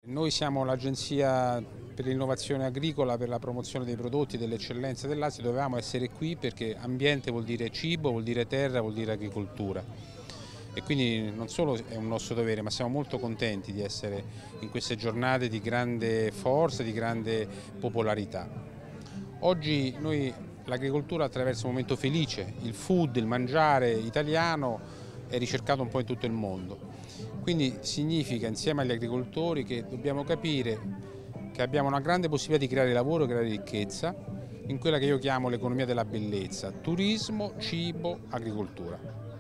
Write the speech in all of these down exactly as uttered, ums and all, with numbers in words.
Noi siamo l'Agenzia per l'innovazione agricola per la promozione dei prodotti delle eccellenze del Lazio. Dovevamo essere qui perché ambiente vuol dire cibo, vuol dire terra, vuol dire agricoltura. E quindi non solo è un nostro dovere, ma siamo molto contenti di essere in queste giornate di grande forza, di grande popolarità. Oggi noi l'agricoltura attraversa un momento felice, il food, il mangiare italiano è ricercato un po' in tutto il mondo. Quindi significa insieme agli agricoltori che dobbiamo capire che abbiamo una grande possibilità di creare lavoro e creare ricchezza in quella che io chiamo l'economia della bellezza, turismo, cibo, agricoltura.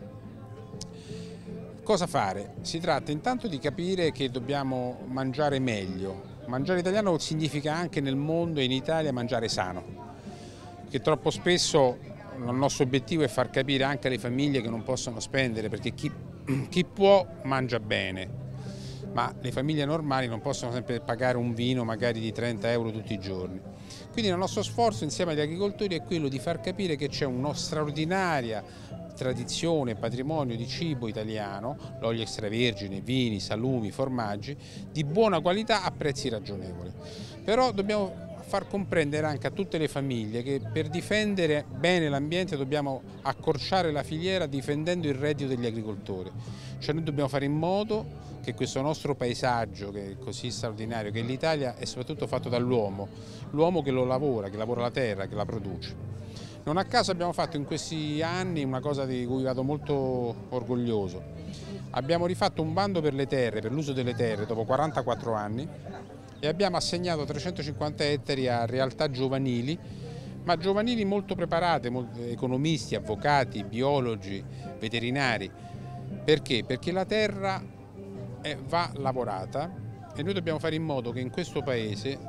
Cosa fare? Si tratta intanto di capire che dobbiamo mangiare meglio. Mangiare italiano significa anche nel mondo e in Italia mangiare sano, che troppo spesso il nostro obiettivo è far capire anche alle famiglie che non possono spendere, perché chi, chi può mangia bene, ma le famiglie normali non possono sempre pagare un vino magari di trenta euro tutti i giorni. Quindi il nostro sforzo insieme agli agricoltori è quello di far capire che c'è una straordinaria tradizione e patrimonio di cibo italiano, l'olio extravergine, vini, salumi, formaggi, di buona qualità a prezzi ragionevoli. Però dobbiamo far comprendere anche a tutte le famiglie che per difendere bene l'ambiente dobbiamo accorciare la filiera difendendo il reddito degli agricoltori. Cioè noi dobbiamo fare in modo che questo nostro paesaggio che è così straordinario, che l'Italia è soprattutto fatto dall'uomo, l'uomo che lo lavora, che lavora la terra, che la produce. Non a caso abbiamo fatto in questi anni una cosa di cui vado molto orgoglioso. Abbiamo rifatto un bando per le terre, per l'uso delle terre dopo quarantaquattro anni e abbiamo assegnato trecentocinquanta ettari a realtà giovanili, ma giovanili molto preparate, economisti, avvocati, biologi, veterinari. Perché? Perché la terra va lavorata e noi dobbiamo fare in modo che in questo paese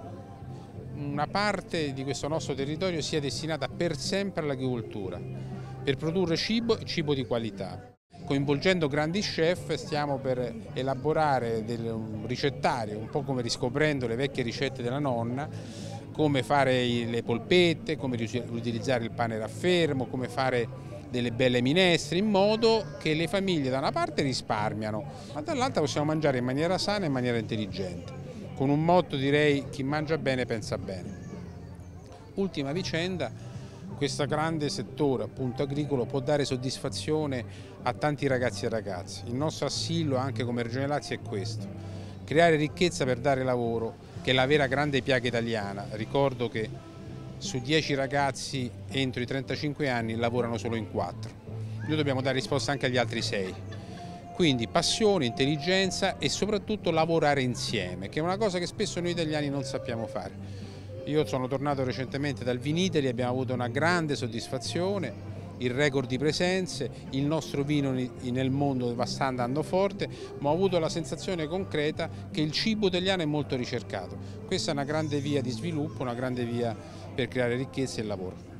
una parte di questo nostro territorio sia destinata per sempre all'agricoltura, per produrre cibo e cibo di qualità. Coinvolgendo grandi chef stiamo per elaborare del, un ricettario, un po' come riscoprendo le vecchie ricette della nonna, come fare le polpette, come utilizzare il pane raffermo, come fare delle belle minestre, in modo che le famiglie da una parte risparmiano, ma dall'altra possiamo mangiare in maniera sana e in maniera intelligente. Con un motto direi: chi mangia bene pensa bene. Ultima vicenda, questo grande settore appunto agricolo può dare soddisfazione a tanti ragazzi e ragazze. Il nostro assillo anche come Regione Lazio è questo: creare ricchezza per dare lavoro, che è la vera grande piaga italiana. Ricordo che su dieci ragazzi entro i trentacinque anni lavorano solo in quattro. Noi dobbiamo dare risposta anche agli altri sei. Quindi passione, intelligenza e soprattutto lavorare insieme, che è una cosa che spesso noi italiani non sappiamo fare. Io sono tornato recentemente dal Vinitaly e abbiamo avuto una grande soddisfazione, il record di presenze, il nostro vino nel mondo sta andando forte, ma ho avuto la sensazione concreta che il cibo italiano è molto ricercato. Questa è una grande via di sviluppo, una grande via per creare ricchezza e lavoro.